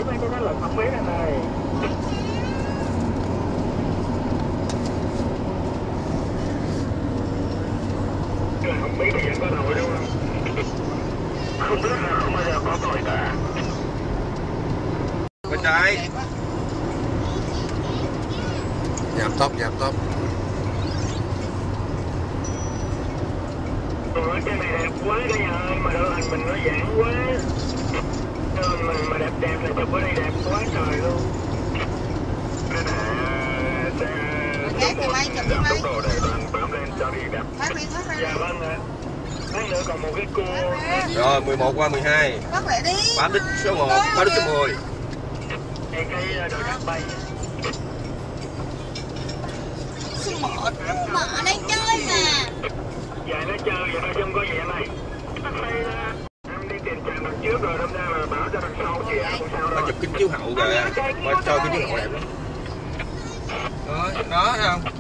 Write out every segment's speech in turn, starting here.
đây tôi nói là không biết anh ơi. Không biết thì vẫn có nổi đúng không? Không biết là không bao giờ có nổi cả. Bên trái. Giảm tốc, giảm tốc. Cái này đẹp quá cả nhà ơi, mà đội hình mình nó giãn quá. Mà đẹp đẹp là chụp ở đây đẹp quá trời luôn. Cái này khác thì mấy chụp với mấy. đồ để toàn bám lên cho đi đẹp. Dạ vâng ạ. Mấy nữa còn một cái cua. Rồi 11 qua 12. Bắt lại đi. Bám đích số 1, bám đích số 10. Cái đội cát bay. Số 1 mà ở đây chơi mà. Dạ nó chơi vậy thôi chứ không có gì anh này. Em đi tìm trạm đằng trước rồi đâm ra là bảo cho đằng sau chị em không sao đâu. Mà chụp kính chiếu hậu kìa, mà cho kính chiếu hậu đẹp lắm. Đó thấy không?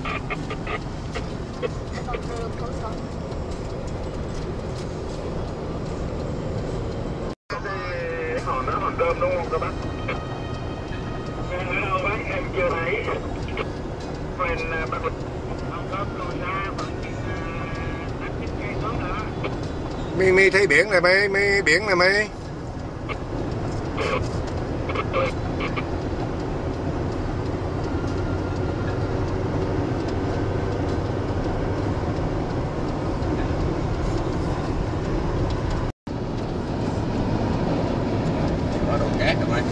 Hòn đó hòn cơm đúng không các bác? Ở đâu bác em chưa thấy. Phần bác hòn cơm lùi ra vẫn Mi thấy biển này mi biển này mi. Có đồ cát rồi mày.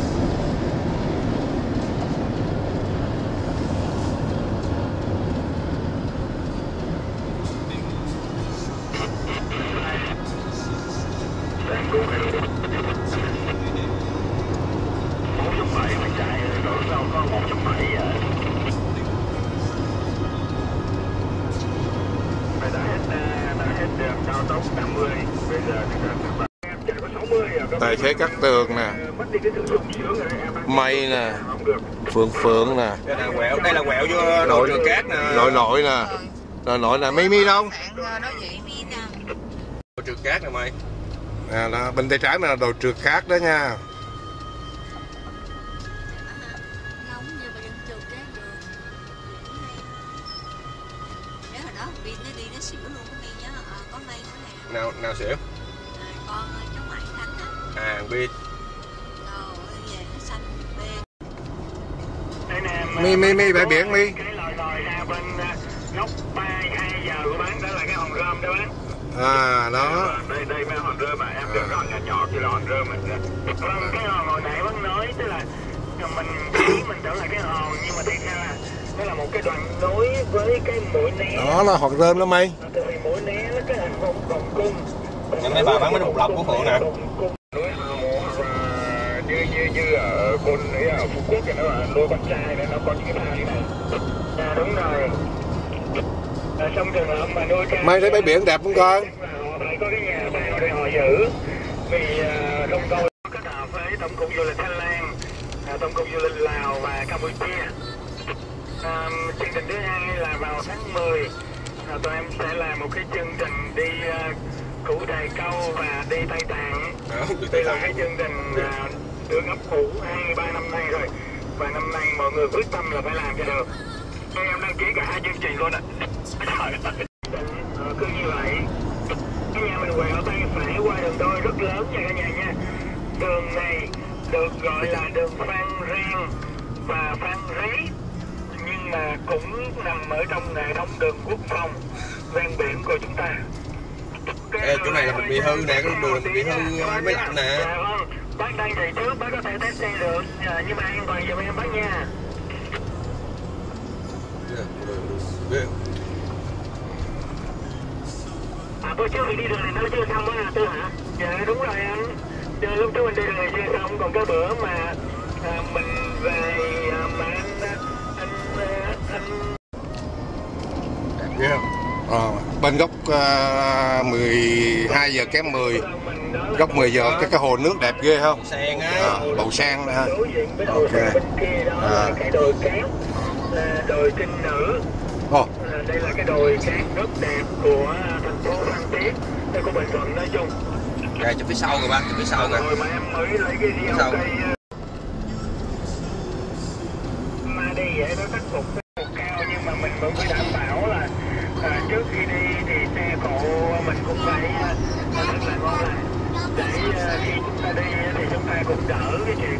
Tài xế cắt tường nè, mây nè, phượng nè, Đây là quẹo vô đội trường cát nè. nội nè, nội nè, mi đâu? Đội trường cát nè mày. À, đó, bên tay trái là đồ trượt cát đó nha. Nào xỉu. Con cháu ngoại Khánh á. À Bi. Mi bãi biển mi. Cái lòi ra bên góc 2 giờ của bán đó là cái hòn rơm đó bán. À đó. Đây mấy hòn rơm mà em đừng gọi là nhỏ kia là hòn rơm mình. Vâng, cái hòn hồi nãy bác nói tức là mình tưởng là cái hòn nhưng mà thiệt ra là nó là một cái đoạn nối với cái mũi né. Đó là hòn rơm đó mày. Tại vì mũi né nó cái hình vòng cung. Nhà mấy bà bán bánh bột lọc của Phượng nè. Núi Hào hoặc là như ở Côn ở Phú Quốc thì nó là nuôi con trai nên nó có những cái thang như này. À đúng rồi. Trong trường hợp mà nuôi trai. Mày thấy bãi biển đẹp không con? Họ phải có cái nhà bao để họ giữ. Vì không coi kết hợp với tổng cục du lịch Thái Lan, tổng cục du lịch Lào và Campuchia. Chương trình thứ hai là vào tháng 10 tụi em sẽ làm một cái chương trình đi Củ Đài Câu và đi Tây Tạng. Đây là cái chương trình được ấp ủ 2-3 năm nay rồi và năm nay mọi người quyết tâm là phải làm cho được. Em đăng ký cả 2 chương trình luôn ạ. Cứ như vậy cái nhà mình quẹo tay phải qua đường đôi rất lớn nha cả nhà nha. Đường này được gọi là đường Phan Rang và Phan Rí nhưng mà cũng nằm ở trong hệ thống đường quốc phòng ven biển của chúng ta. Ê, chỗ này là mình bị hư nè, cái đường này mình bị hư máy lạnh nè. Dạ vâng, bác đang chạy trước, bác có thể test xe được, nhưng mà an toàn giùm em bác nha. Bữa trước mình đi đường này nó chưa xong á Tư hả? Dạ đúng rồi anh. Lúc trước mình đi đường này chưa xong, còn cái bữa mà mình về mà anh Ghê không? Bên góc 12 giờ kém 10, góc 10 giờ cái hồ nước đẹp ghê không? Sen á. Bầu sen nè. Ok. Bên kia đó là cái đồi cát, là đồi Trinh Nữ. Đây là cái đồi cát rất đẹp của thành phố Phan Thiết, của Bình Thuận nói chung. Kìa chụp phía sau rồi ba, chụp phía sau nè. Rồi mà em mới lấy cái gì cây cục cao, nhưng mà mình vẫn phải đảm bảo là trước khi đi thì xe cộ mình cũng phải thật là ngon lành, để khi chúng ta đi thì chúng ta cũng đỡ cái chuyện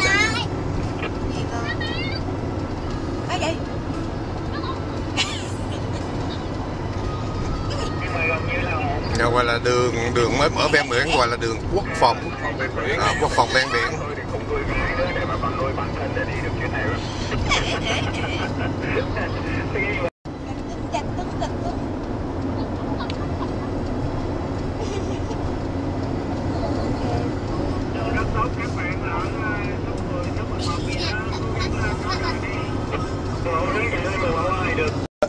cái gì nhưng mà gần như là ổn. Gọi là đường mới mở ven biển, gọi là đường quốc phòng ven biển. Quốc phòng ven biển. Thôi thì không cười ngại nữa, để mà bằng đôi bản thân để đi được chuyến này rồi. Rất tốt các bạn ở số 10, số 11 gì đó, hướng dẫn lên mình ở ngoài được.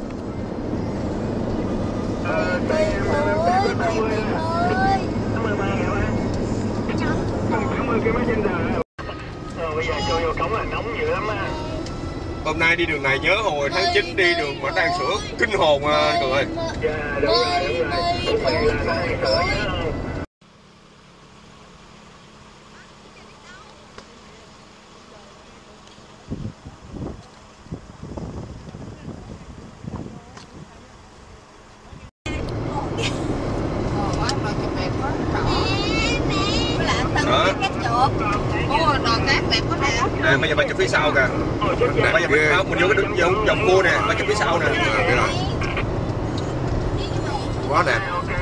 Đây em ơi, 83 hả ba? 80 km/h. Bây giờ cho vô cống là nóng dữ lắm á. Hôm nay đi đường này nhớ hồi tháng 9 đi đường mà đang sửa kinh hồn anh Cường ơi. Dạ đúng rồi. Lúc này là nó hay sửa nhớ không? Nè, bây giờ bà chụp phía sau kìa. Bây giờ mình vô cái dòng cua nè, bà chụp phía sau nè. Quá đẹp.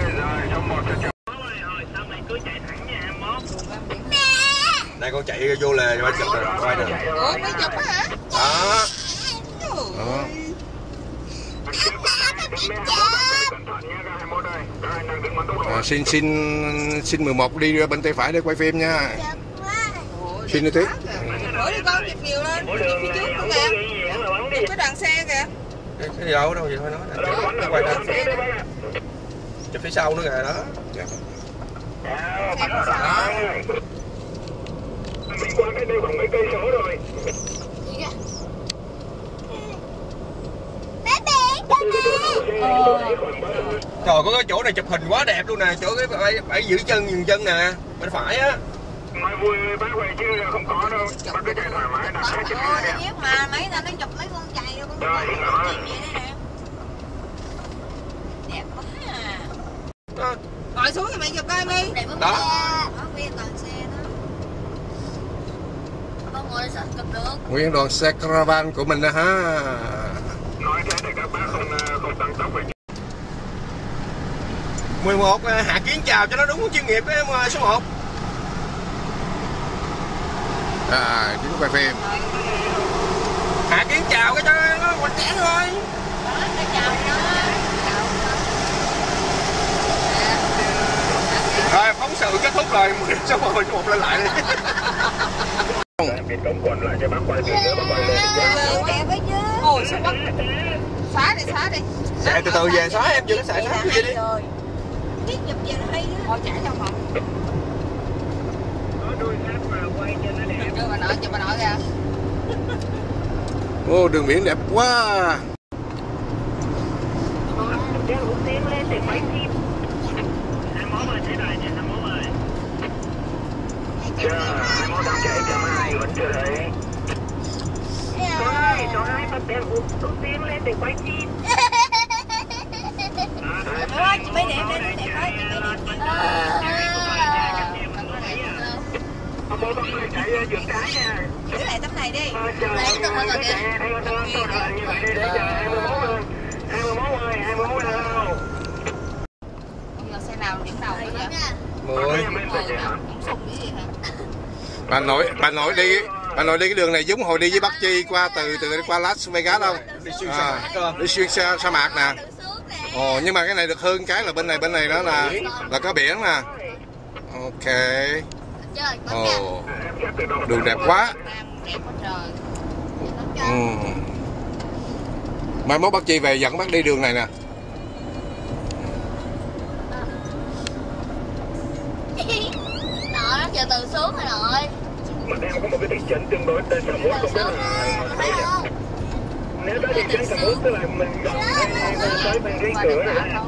Đây con chạy vô lề cho bà chụp rồi, quay rồi. ủa mới chụp hả? Đó. Đó. Xin 11 đi ra bên tay phải để quay phim nha. Xin nữa tí. Bữa đi con chụp nhiều lên, chụp phía trước luôn kìa. Chụp cái đoàn xe kìa. Cái gì đâu vậy thôi nói. Quay ra. Chụp phía sau nữa kìa đó. Mình qua cái đây khoảng mấy cây số rồi. Trời, có cái chỗ này chụp hình quá đẹp luôn nè, chỗ cái bãi giữ chân dừng chân nè, bên phải á. Nói vui bác quay chứ không có đâu, bác cứ chạy thoải mái đặt hết chụp hình nè. Mà mấy ta nó chụp mấy con chày rồi, con chày vậy nè. Đẹp quá à. Đó. Ngồi xuống thì mày chụp coi đi. Đó. Ở nguyên đoàn xe đó. Con ngồi sao chụp được. Nguyên đoàn xe caravan của mình nè ha. Nói thế thì các bác không tăng tốc rồi. 11 Hạ Kiến chào cho nó đúng chuyên nghiệp cái số 1. Chúng quay phim. Hạ Kiến chào cái cho nó hoành tráng thôi. Đó, nó chào nó. Rồi phóng sự kết thúc rồi, số 1 lên lại đi. Cái cổng quần lại cho bác quay từ nữa, bác quay lên. Đẹp ấy chứ. Ôi sao bắt. Xóa đi. Xài từ từ về xóa em chưa có xài xóa cái gì đi. Biết chụp về là hay đó. Thôi trả cho phòng. Có đuôi sát mà quay cho nó đẹp. Chụp bà nội kìa. Ô, đường biển đẹp quá. Tiến lên để quay phim. Em mốt ơi, thế này nè, em mốt ơi. Em mốt đang chạy cả hai vẫn chưa thấy. Số 2 bật đèn út tiến lên để quay phim. Đó, chị mấy đẹp lên, đẹp quá, chị mấy đẹp. Ông bố con phải chạy vượt cái nha. Giữ lại tấm này đi. Lấy tấm này kìa. Như vậy đi để chờ 21 luôn. 21 ơi, 21 đâu. Giờ xe nào điểm đầu nữa vậy? 10. Sùng cái gì hả? Bà nội đi cái đường này giống hồi đi với Bắc Chi qua từ qua Las Vegas không? Đi xuyên sa mạc nè. Ồ, nhưng mà cái này được hơn cái là bên này đó là có biển nè. Ok. Ồ, đường đẹp quá. Đẹp quá trời. Mai mốt bác Chi về dẫn bác đi đường này nè. Đó, chờ từ xuống rồi nội. Mình đang có một cái thị trấn tương đối tên Sầm Uất, không biết là đâu nhỉ? Nếu tới thị trấn Sầm Uất tức là mình gần tới bên cái cửa rồi đó.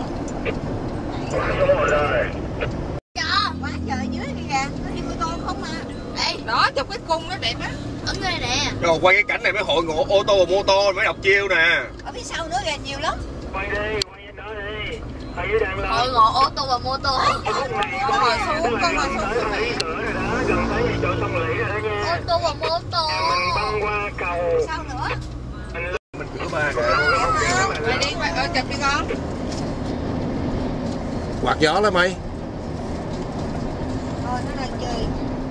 Số 1 rồi. Quá trời dưới kìa, nó đi mô tô không mà. Ê, Đó, chụp cái cung nó đẹp á. Ở đây nè. Rồi quay cái cảnh này mới hội ngộ ô tô và mô tô mới đọc chiêu nè. Ở phía sau nữa kìa, nhiều lắm. Quay đi, quay trên đó đi. Ở dưới đang lên. Hội ngộ ô tô và mô tô. Con ngồi xuống, con ngồi xuống. Thấy cửa rồi đó, gần tới chỗ sông Lũy rồi đó nha. Ô tô và mô tô. Mình băng qua cầu. Sao nữa? Mình cửa ba kìa. Quay đi, chụp đi con. Quạt gió lắm mày. Thôi nó đang chơi.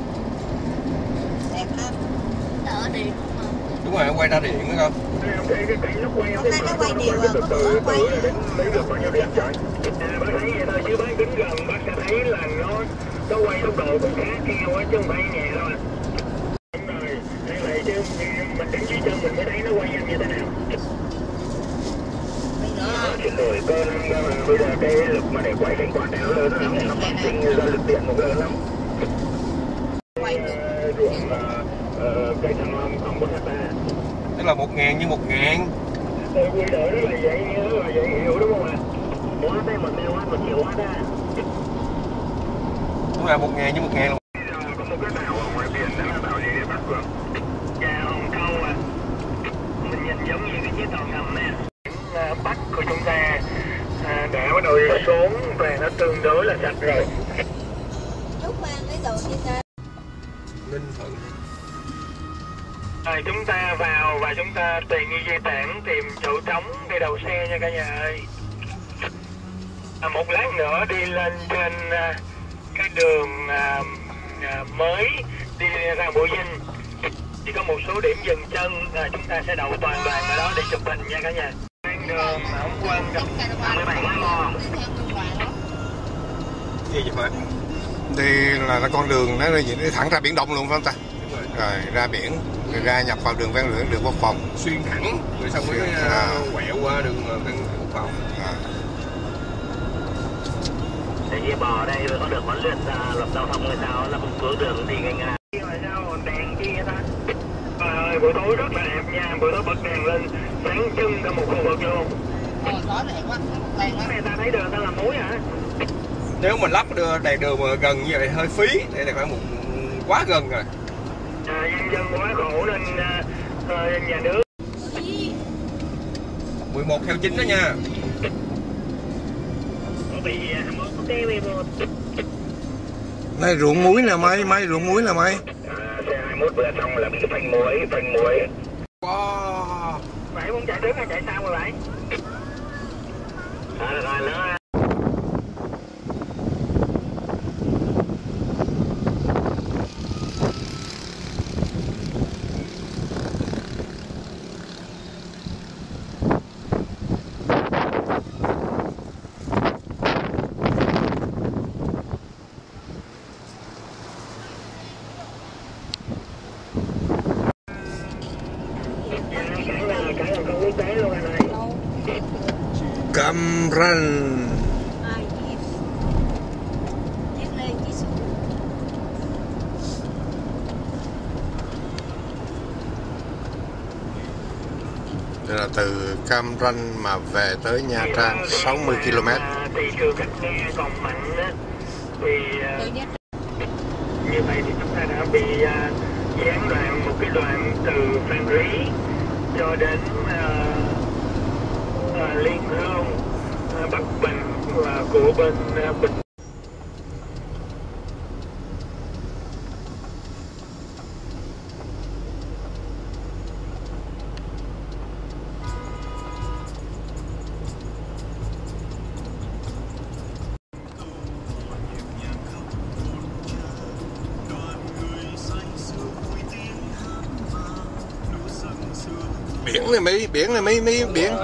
Đẹp lắm. Đỡ điện mà. Đúng rồi, quay ra điện nữa con. Hôm nay nó quay nhiều rồi, có bữa quay. Bác thấy vậy thôi chứ bác đứng gần bác sẽ thấy là nó quay tốc độ cũng khá cao á chứ không phải nhẹ đâu à. Đúng rồi, đây là chứ mình đứng dưới chân mình mới thấy nó quay nhanh như thế nào. Xin lỗi con, bây giờ cái lực mà để quay thành quả đéo lớn lắm, nó phát sinh ra lực điện một lớn lắm. Ruộng cây thằng long không có hecta. Tức là 1.000 như 1.000. Quy đổi đó là vậy hiểu đúng không ạ? Hóa đây 1 triệu hóa ra. Đúng là 1.000 như 1.000 luôn. Có một cái đảo ở ngoài biển đó là đảo gì để bắt được? Dạ Hòn Câu à. Mình nhìn giống như cái chiếc tàu ngầm nè. Bắc của chúng ta đã bắt đầu đi xuống và nó tương đối là sạch rồi. Lúc mang lấy đồ đi ra. Ninh Thuận. Rồi chúng ta vào và chúng ta tùy nghi dây tản tìm chỗ trống để đậu xe nha cả nhà ơi. Một lát nữa đi lên trên cái đường mới đi ra Bộ Dinh thì có một số điểm dừng chân, chúng ta sẽ đậu toàn đoàn ở đó để chụp hình nha cả nhà. Đường không quên gặp 17 cái mò. Gì vậy mà? Đi là con đường nó đi thẳng ra biển Đông luôn phải không ta? Rồi ra biển, rồi ra nhập vào đường ven lưỡi, đường Quốc Phòng. Xuyên thẳng, rồi xong mới quẹo qua đường ven Quốc Phòng. Để như bò đây rồi có được huấn luyện luật giao thông hay sao là không cứu đường đi ngay ngay. Mà sao đèn chi vậy ta? Buổi tối rất là đẹp nha, buổi tối bật đèn lên sáng trưng cả một khu vực luôn. Tối đẹp quá, đèn quá. Này ta thấy đường ta làm muối hả? Nếu mà lắp đèn đường mà gần như vậy hơi phí, đây là khoảng quá gần rồi. Nhân dân quá khổ nên nhà nước 11/9 đó nha. Này ruộng muối nè mày, ruộng muối nè mày. Xe 21 vừa xong là bị phanh muối. Wow. Vậy muốn chạy trước hay chạy sau rồi vậy? Rồi nữa. Cam Ranh. Đây là từ Cam Ranh mà về tới Nha Trang 60 km. Thị trường khách nghe còn mạnh á, thì như vậy thì chúng ta đã bị gián đoạn một cái đoạn từ Phan Rí cho đến Liên Hương, Bắc Bình và của bên Bình. Biển này mấy biển.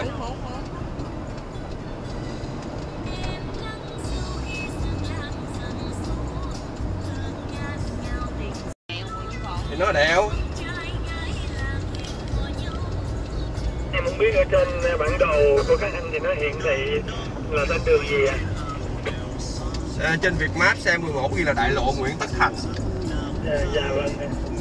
Thì nó đèo. Em không biết ở trên bản đồ của các anh thì nó hiển thị là tên đường gì à? Trên Vietmap xe 11 ghi là đại lộ Nguyễn Tất Thành. Dạ vâng.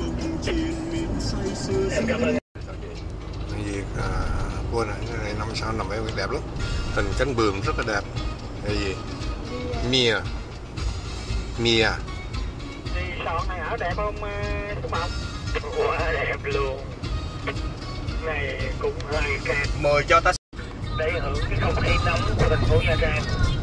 Em cảm ơn. Việc cô này năm sau nằm ở đẹp lắm, hình cánh buồm rất là đẹp. Cái gì mia Đi đoạn này ở đẹp không Phúc Mộc? Quá đẹp luôn. Này cũng hơi kẹt. Mời cho ta để hưởng cái không khí nóng của thành phố Nha Trang.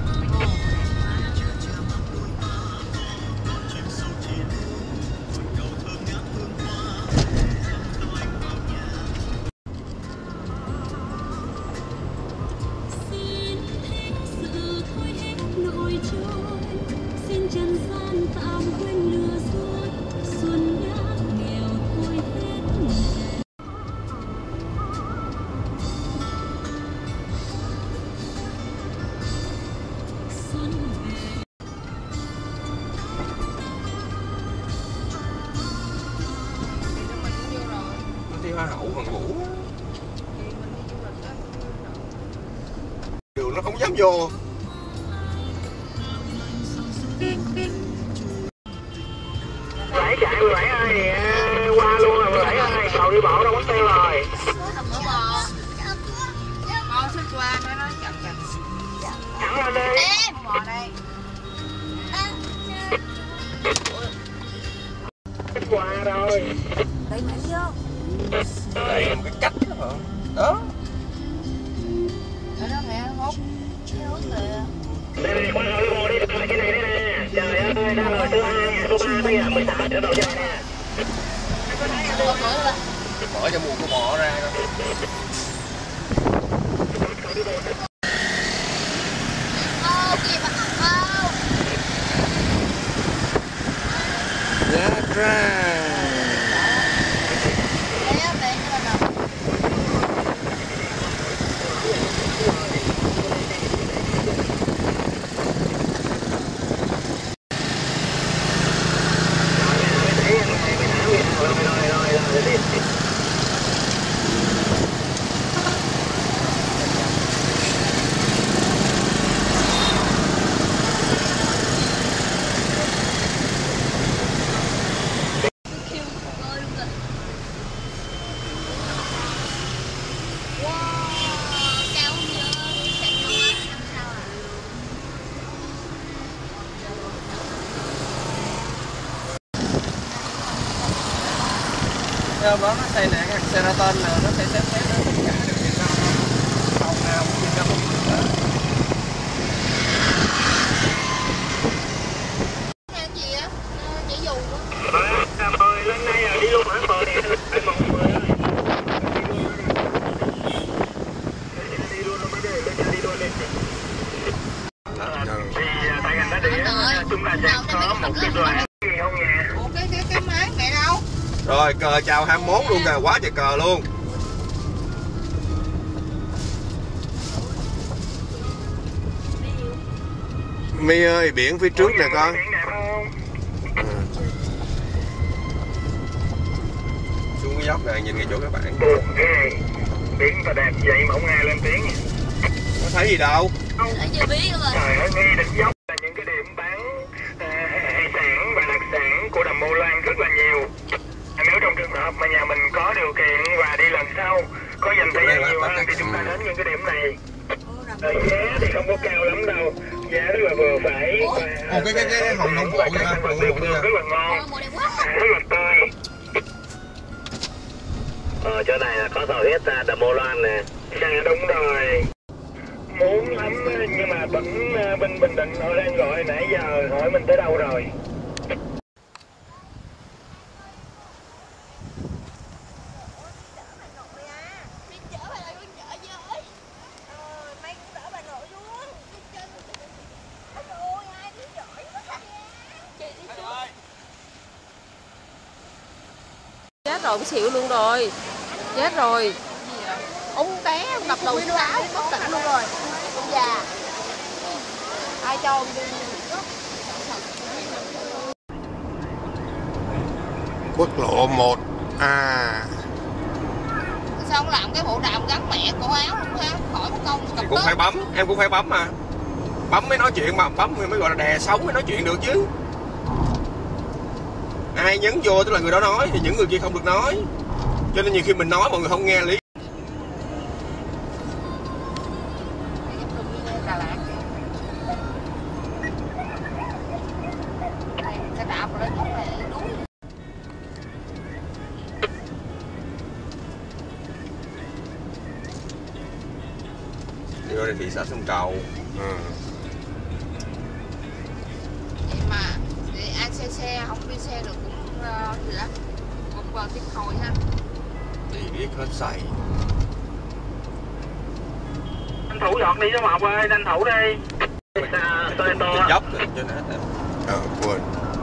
Hoa hậu Hoàng Vũ đường nó không dám vô. Lễ chạy 17 ơi, qua luôn rồi 17 ơi, cầu đi bộ đâu mất tiêu rồi. Con xích qua nó nói chậm chậm. Thẳng lên đi. Em bò đây. Qua rồi. Đẩy mạnh vô. Đây là một cái cách đó hả? Đó. Ở đó mẹ hút. Hút kìa. Đây qua cầu đi bộ đi, cái này nè. Trời ơi, đó là thứ 2, thứ 3 bây giờ mới xả để đầu chơi nè. Mở cho mùa của bò ra coi. Nha Trang. Đó nó xây nè cái Sheraton nào nó sẽ xếp nó tất cả đều Việt Nam phòng nào cũng Việt Nam hết. Cái gì á? Chỉ dù đó. Mời lên đây rồi đi luôn hả? Mời đi. Anh mong mời ơi. Đi luôn mới đi luôn đi. Thì tại ngành đã đi chúng ta sẽ có một cái đoàn gì không nha. Ủa cái máy mẹ đâu? Rồi cờ chào 21 luôn kìa, quá trời cờ luôn. My ơi, biển phía trước nè con. Xuống cái dốc này nhìn cái chỗ các bạn. Biển và đẹp vậy mà không ai lên tiếng. Có thấy gì đâu. Ở chưa biết rồi. Trời ơi, ngay đỉnh dốc là những cái điểm bán hải sản và đặc sản của đầm Ô Loan rất là nhiều. Nếu trong trường hợp mà nhà mình có điều kiện và đi lần sau có dành thời gian nhiều hơn thì chúng ta đến những cái điểm này. Giá thì không có cao lắm đâu, giá rất là vừa phải. Ồ cái hồng nông bộ nha, rất là ngon, rất là tươi. Chỗ này là có tàu hết đầm Ô Loan nè. Dạ đúng rồi. Muốn lắm nhưng mà vẫn bên Bình Định họ đang gọi nãy giờ hỏi mình tới đâu rồi. Chết rồi, cũng xỉu luôn rồi. Chết rồi. Ông té, ông đập đầu sáo, bất tỉnh luôn rồi. Ông già. Ai cho ông đi. Quốc lộ 1 à. Sao ông làm cái bộ đàm gắn mẹ cổ áo luôn ha, khỏi một công thì cũng phải bấm, em cũng phải bấm mà. Bấm mới nói chuyện mà, bấm mới gọi là đè sống mới nói chuyện được chứ. Ai nhấn vô tức là người đó nói, thì những người kia không được nói. Cho nên nhiều khi mình nói mọi người không nghe lý. Cái đạp rồi đó, vô đây thị xã Sông Cầu. Vậy mà để ai xe không đi xe được cũng gì đó cũng tiếng hồi ha. Thì biết hết sảy. Anh thủ dọn đi số 1 ơi, anh thủ đi. Xe to. Dốc rồi cho nó hết. Quên.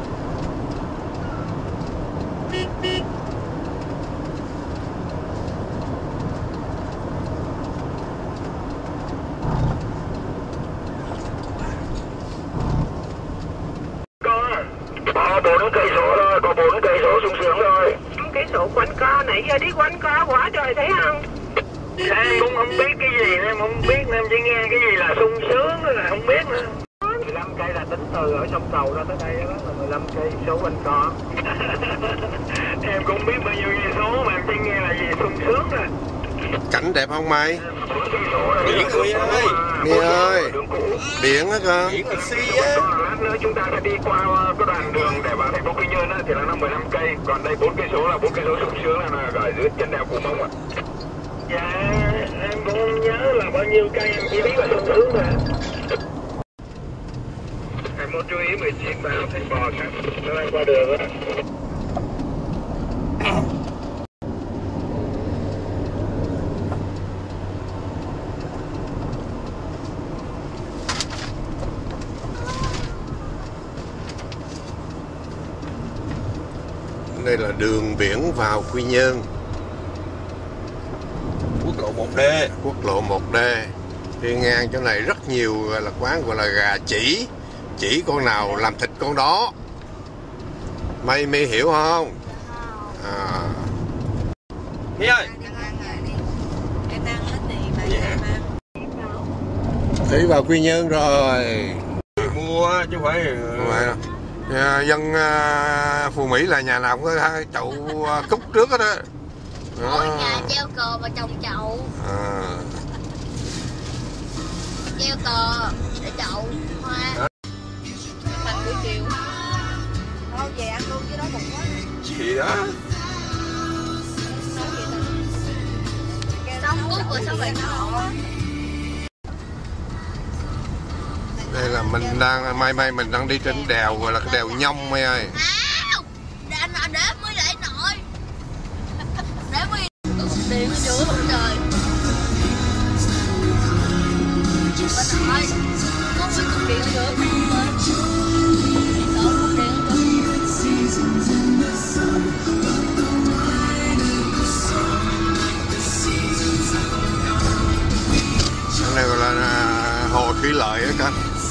Bộ nó cây số rồi, có 4 cây số sung sướng rồi. Cái số quanh co nãy giờ đi quanh co quá trời thấy không? Em cũng không biết cái gì, em không biết, em chỉ nghe cái gì là sung sướng là không biết nữa. 15 cây là tính từ ở sông Cầu ra tới đây đó là 15 cây số quanh co. Em cũng biết bao nhiêu cây số mà em chỉ nghe là gì sung sướng rồi. Cảnh đẹp không mày? Biển ơi ơi. Nghe ơi. Biển á cơ. Biển là xi á. Lát nữa chúng ta sẽ đi qua cái đoạn đường để vào thành phố Quy Nhơn á thì là 15 cây, còn đây 4 cây số là 4 cây số sung sướng là ở dưới chân đèo Cù Mông ạ. Dạ em cũng không nhớ là bao nhiêu cây, em chỉ biết là sung sướng thôi. Em muốn chú ý 19 báo thấy bò khác nó đang qua đường á. Đây là đường biển vào Quy Nhơn. Quốc lộ 1D. Quốc lộ 1D. Đi ngang chỗ này rất nhiều là quán gọi là gà chỉ con nào làm thịt con đó. Mày hiểu không? Hi ơi. Đi vào Quy Nhơn rồi. Mua chứ không phải. Dân Phú Mỹ là nhà nào cũng có chậu cúc trước đó. Mỗi nhà treo cờ mà trồng chậu. Treo cờ để chậu hoa. Thành buổi chiều. Thôi về ăn luôn chứ đó bụng quá. Gì đó. Xong cúc rồi sao vậy nó? Đây là mình đang mình đang đi trên đèo gọi là cái đèo Nhông mày ơi. Để anh để mới để nội. Để mới điện ở giữa bầu trời. Bên nội có mấy cục điện ở giữa bầu trời. Đỡ cục điện ở Cái này gọi là hồ thủy lợi đó con.